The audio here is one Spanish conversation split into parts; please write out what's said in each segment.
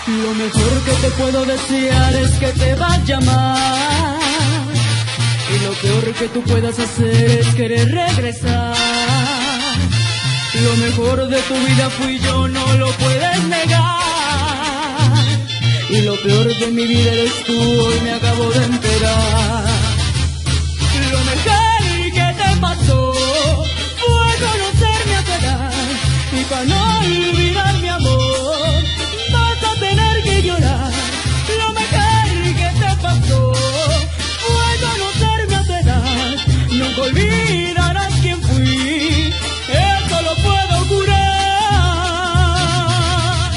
Lo mejor que te puedo desear es que te vaya mal, y lo peor que tú puedas hacer es querer regresar. Lo mejor de tu vida fui yo, no lo puedes negar, y lo peor de mi vida eres tú, hoy me acabo de enterar. Lo mejor que te pasó fue conocerme a tu edad, y para no olvidar mi amor vas a tener que llorar. Lo mejor que te pasó fue conocerme a tu edad, nunca olvidarás quién fui, eso lo puedo curar.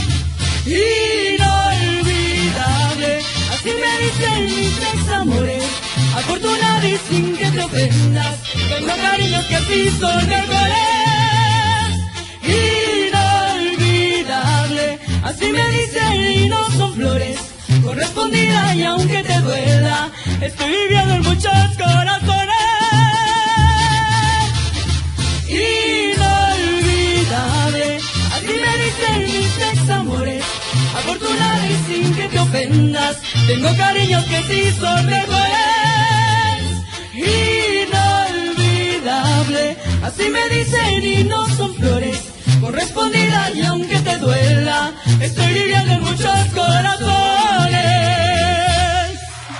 Inolvidable, así me dicen mis ex amores, afortunada y sin que te ofendas, tengo cariños que sí son mejores. Inolvidable, así me dicen y no son flores, correspondida y aunque te duela, estoy viviendo en muchos corazones. Inolvidable, así me dicen mis ex amores, afortunada y sin que te ofendas, tengo cariños que sí son mejores. Inolvidable, así me dicen y no son flores, correspondida y aunque te duela, estoy viviendo en muchos corazones.